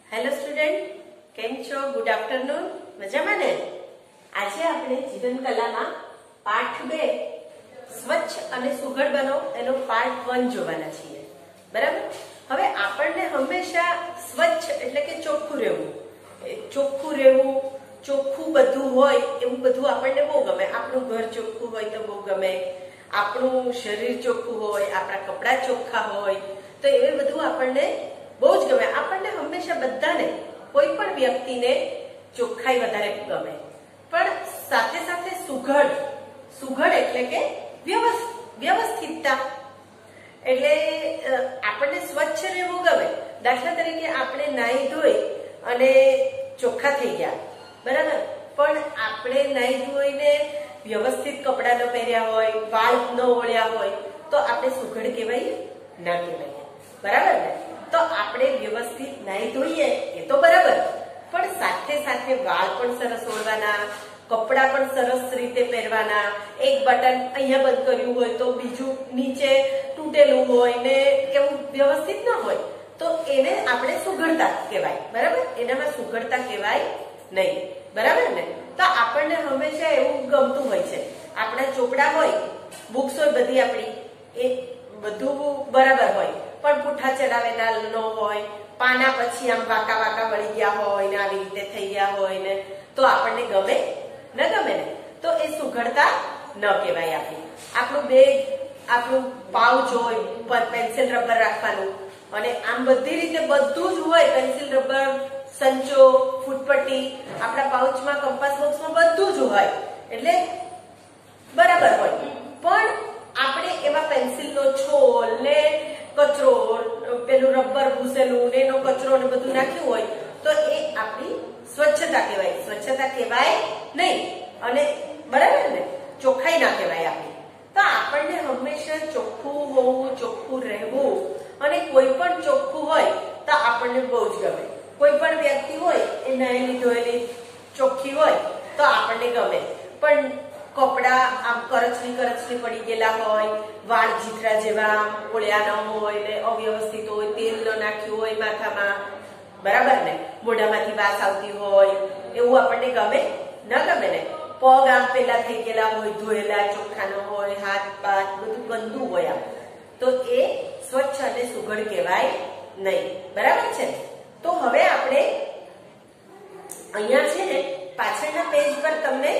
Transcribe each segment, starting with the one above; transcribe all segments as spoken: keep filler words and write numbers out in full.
Hello student, કેમ છો? Good afternoon. મજામાં ને? આજે આપણે જીવન કલામાં પાઠ બે સ્વચ્છ અને સુઘડ બનો એનો પાર્ટ વન જોવાના છીએ. બરાબર? હવે આપણને હંમેશા સ્વચ્છ એટલે કે ચોખ્ખું રહેવું, ચોખ્ખું રહેવું, ચોખ્ખું બધું હોય એવું બધું આપણને બહુ ગમે. આપણું ઘર ચોખ્ખું હોય તો બહુ ગમે, આપણું શરીર ચોખ્ખું હોય, આપણા કપડાં ચોખ્ખા હોય તો એ બધું આપણને બહુ જ ગમે. આપણને હંમેશા બધાને, કોઈ પણ વ્યક્તિને ચોખ્ખાઈ વધારે ગમે, પણ સાથે સાથે સુઘડ, સુઘડ એટલે કે વ્યવસ્થિતતા. એટલે આપણને સ્વચ્છ રહેવું ગમે. દાખલા તરીકે આપણે નાહી ધોઈ અને ચોખ્ખા થઈ ગયા, બરાબર, પણ આપણે નાહી ધોઈને વ્યવસ્થિત કપડા ન પહેર્યા હોય, વાળ ન ઓળ્યા હોય તો આપણે સુઘડ કહેવાય ના કહેવાય. બરાબર ને? તો આપણે વ્યવસ્થિત નાહી ધોઈએ એ તો બરાબર, પણ સાથે સાથે વાળ પણ સરસ ઓળવાના, કપડા પણ સરસ રીતે પહેરવાના. એક બટન અહીંયા બંધ કર્યું હોય તો બીજું નીચે તૂટેલું હોય ને એવું વ્યવસ્થિત ન હોય તો એને આપણે સુઘડતા કહેવાય. બરાબર? એનામાં સુઘડતા કહેવાય નહીં. બરાબર ને? તો આપણને હંમેશા એવું ગમતું હોય છે, આપણા ચોપડા હોય, બુક્સ હોય બધી આપણી, એ બધું બરાબર હોય પણ પુઠ્ઠા ચડાવેલા ન હોય, પાના પછી આમ વાંકા વાંકા વળી ગયા હોય ને આવી રીતે થઈ ગયા હોય ને તો આપણને ગમે ન ગમે ને, તો એ સુઘડતા ન કહેવાય. આપણી આપણું બેગ, આપણું પાઉચ હોય, ઉપર પેન્સિલ રબર રાખવાનું અને આમ બધી રીતે બધું જ હોય, પેન્સિલ રબર, સંચો, ફૂટપટ્ટી, આપણા પાઉચમાં, કંપાસ બોક્સમાં બધું જ હોય એટલે બરાબર હોય. પણ આપણે એવા પેન્સિલનો છોલ ને કચરો, પેલું રબર ભૂસેલું એનો કચરો ને બધું નાખ્યું હોય તો એ આપણી સ્વચ્છતા કહેવાય, સ્વચ્છતા કહેવાય નહીં. અને બરાબર ને, ચોખ્ખાઈ ના કહેવાય આપણી. તો આપણને હંમેશા ચોખ્ખું હોવું, ચોખ્ખું રહેવું, અને કોઈ પણ ચોખ્ખું હોય તો આપણને બહુ જ ગમે. કોઈ પણ વ્યક્તિ હોય એ નાયેલી ધોયેલી ચોખ્ખી હોય તો આપણને ગમે, પણ કપડા આમ કરચલી કરચલી પડી ગયેલા હોય, વાળ જીથરા જેવા ઓળ્યા ન હોય ને અવ્યવસ્થિત હોય, તેલ ન નાખ્યું હોય માથામાં, બરાબર ને, મોઢામાંથી વાસ આવતી હોય એવું આપણને ગમે ન ગમે ને. પગ આમ પેલા થઈ ગયેલા હોય, ધોયેલા ચોખ્ખા ન હોય, હાથ પાથ બધું ગંદુ હોય આમ, તો એ સ્વચ્છ અને સુઘડ કહેવાય નહીં. બરાબર છે? તો હવે આપણે અહીંયા છે ને પાછળના પેજ પર તમને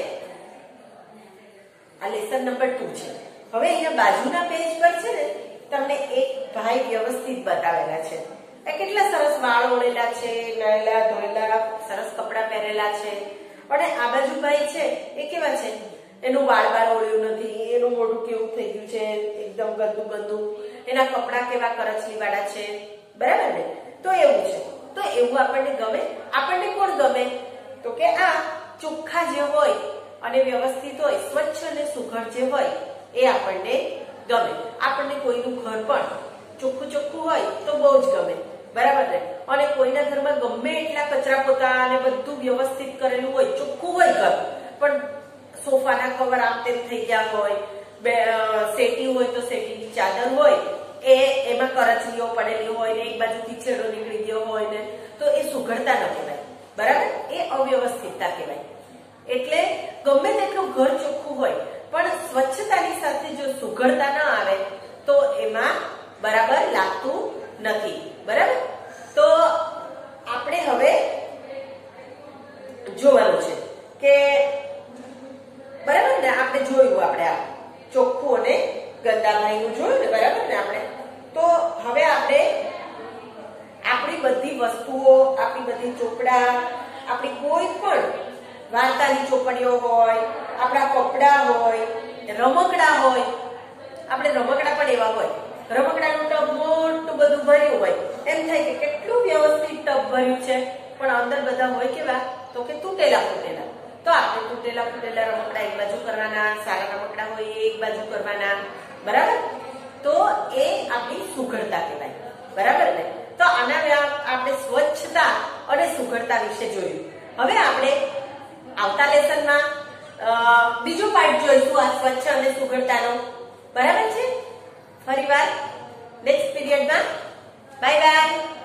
આ લેસન નંબર ટુ છે. હવે અહીંયા બાજુના પેજ પર છે ને તમને એક ભાઈ વ્યવસ્થિત બતાવેલા છે. એ કેટલા સરસ વાળ ઓળેલા છે, નાયેલા ધોયેલા, સરસ કપડા પહેરેલા છે. અને આ બાજુ ભાઈ છે એ કેવા છે, એનું વાળ બાળ ઓળ્યું નથી, એનું મોઢું કેવું થઈ ગયું છે, એકદમ ગંદુ ગંદુ, એના કપડા કેવા કરચલી વાળા છે. બરાબર ને? તો એવું છે. તો એવું આપણને ગમે. આપણને કોણ ગમે? તો કે આ ચોખ્ખા જે હોય અને વ્યવસ્થિત હોય, સ્વચ્છ અને સુઘડ જે હોય એ આપણને ગમે. આપણને કોઈનું ઘર પણ ચોખ્ખું ચોખ્ખું હોય તો બહુ જ ગમે. બરાબર ને? અને કોઈના ઘરમાં ગમે એટલા કચરા પોતા અને બધું વ્યવસ્થિત કરેલું હોય, ચોખ્ખું હોય ઘર, પણ સોફાના કવર આમ તેમ થઈ ગયા હોય, સેટી હોય તો સેટીની ચાદર હોય એ એમાં કરચલીઓ પડેલી હોય ને એક બાજુથી છેડો નીકળી ગયો હોય ને તો એ સુઘડતા ન કહેવાય. બરાબર? એ અવ્યવસ્થિતતા કહેવાય. એટલે ગમે તેટલું ઘર ચોખ્ખું હોય પણ સ્વચ્છતાની સાથે જો સુઘડતા ન આવે તો એમાં બરાબર લાગતું નથી. બરાબર? તો આપણે હવે જોવાનું છે કે બરાબર ને, આપણે જોયું, આપણે આ ચોખ્ખું અને ગંદા ભાઈનું જોયું ને, બરાબર ને આપણે. તો હવે આપણે આપણી બધી વસ્તુઓ, આપણી બધી ચોપડા, આપણી કોઈ પણ વાર્તાની ચોપડીઓ હોય, આપણા કપડા હોય, રમકડા હોય, આપણે રમકડા પણ એવા હોય, રમકડાનું ટબ મોટું બધું ભર્યું હોય, એમ થાય કે કેટલું વ્યવસ્થિત ટબ ભર્યું છે, પણ અંદર બધા હોય કેવા, તો કે તૂટેલા ફૂટેલા. તો આપણે તૂટેલા ફૂટેલા રમકડા એક બાજુ કરવાના, સારા રમકડા હોય એક બાજુ કરવાના. બરાબર? તો એ આપણી સુઘડતા કહેવાય. બરાબર ને? તો આના આપણે સ્વચ્છતા અને સુઘડતા વિશે જોયું. હવે આપણે આવતા લેસનમાં બીજો પાર્ટ જોઈશું આ સ્વચ્છ અને સુઘડતાનો. બરાબર છે? ફરીવાર નેક્સ્ટ પીરિયડમાં. Bye bye.